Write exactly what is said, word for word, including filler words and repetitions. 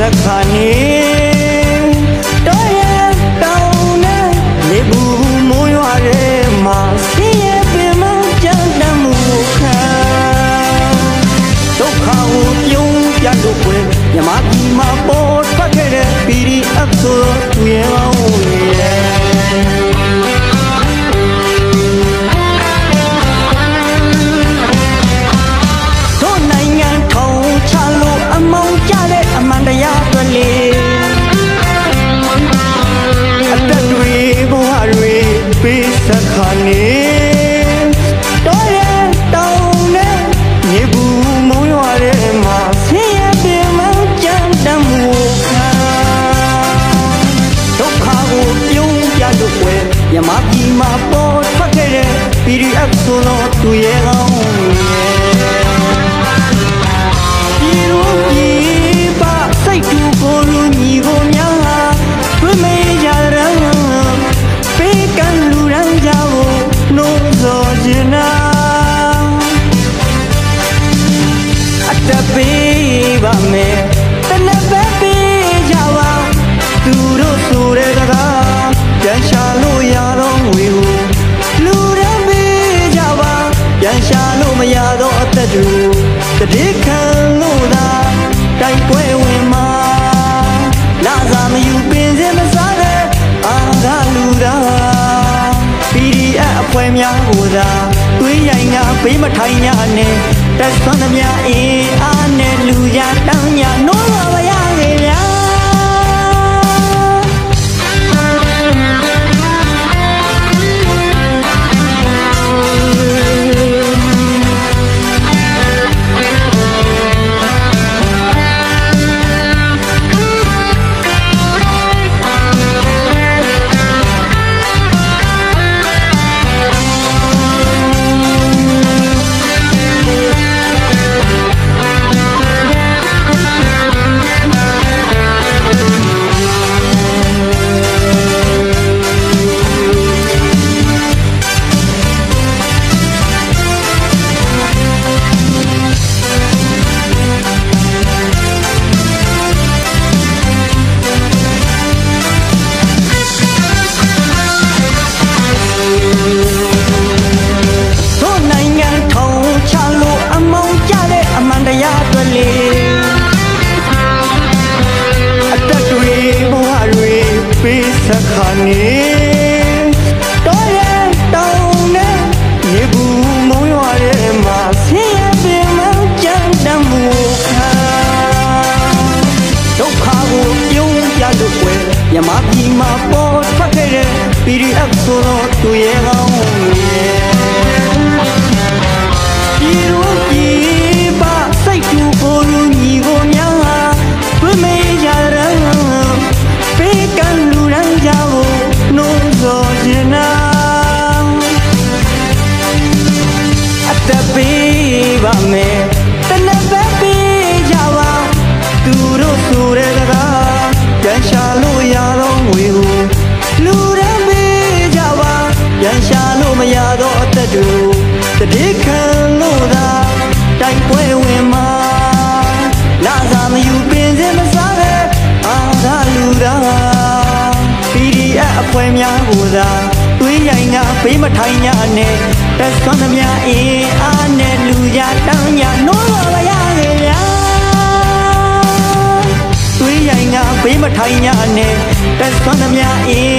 ขานี้တော့ရဲ့တောင်းနဲ့လေဘူးမိုးရွာရဲမှာဆင်းရဲပင်မကြမ်းတမ်းမှုခံဒုက္ခကိုပြုံးပြလို့ွယ်မြမပြည်မှာပေါ်ထွက်ခဲ့တဲ့ ပီ ဒီ အက်ဖ် ဆိုသူရဲ့ကောင်းရဲ့တို့နိုင်ငံထောင်ချလို့အမောင်ကြတဲ့အမှန်တရားတွေလေအသက်တွေဘဝတွေပေးစခါနေတော့ရဲ့တောင်းနဲ့မြေဘူးမုံရွာထဲမှာဆင်းရဲပင်မကြမ်းတမ်းမှုခံဒုက္ခကိုပြုံးပြလို့ွယ်မြမပြည်မှာပေါ်ထွက်ခဲ့တဲ့ ပီ ဒီ အက်ဖ် ဆိုတော့သူရဲ့ကောင်းရဲ့ပြည်လို့ပြည်ပစိတ်တူကိုလူညီကိုများဟာတွင်မေးကြရန်ပေးကမ်းလူရန်ကြဖို့နှိုးဆော်ခြင်းနာအတပေးပါမယ်တနက်ပဲပေးကြပါသူတို့ဆိုတဲ့စကားပြန်ရှာလို့ရတော့ငွေကိုလူရန်ပေးကြပါပြန်ရှာလို့မရတော့အသက်တွေတတိခံလို့သာတိုက်ပွဲဝင်မှာလာစားမယူပင်စင်မစားတဲ့အာသာလူသာ ပီ ဒီ အက်ဖ် အဖွဲ့များကိုသာသွေးရိုင်ကပေးမထိုင်ညာနဲ့တက်ဆွမ်းသမျှအင်းအားနဲ့လူရတောင်းညာနိုးပါရခဲ့ဗျာစခါနေတော့ရဲ့တောင်းနဲ့မြေဘူးမုံရွာထဲမှာဆင်းရဲပင်မကြမ်းတမ်းမှုခံဒုက္ခကိုပြုံးပြလို့ွယ်မြမပြည်မှာပေါ်ထွက်ခဲ့တဲ့ ပီ ဒီ အက်ဖ် ဆိုတော့သူရဲ့ကောင်းရဲ့ပြည်လို့ပြည်ပစိတ်တူကိုလူညီကိုများဟာတွင်မေးကြရန်ပေးကမ်းလူရန်ကြဖို့နှိုးဆော်ခြင်းနာအတပေးပါမယ်တနက်ပဲပေးကြပါသူတို့ဆိုတဲ့စကားပြန်ရှာလို့ရတော့ငွေကိုလူရန်ပေးကြပါပြန်ရှာလို့မရတော့အသက်တွေတတိခံလို့သာတိုက်ပွဲဝင်မှာလာစားမယူပင်စင်မစားတဲ့အာသာလူသာ ပီ ဒီ အက်ဖ် အဖွဲ့များကိုသာသွေးရိုင်ကပေးမထိုင်ညာနဲ့တက်ဆွမ်းသမျှအင်းအားနဲ့လူရတောင်းညာနိုးပါရခဲ့ဗျာသွေးရိုင်ကပေးမထိုင်ညာနဲ့တက်ဆွမ်းသမျှအင်း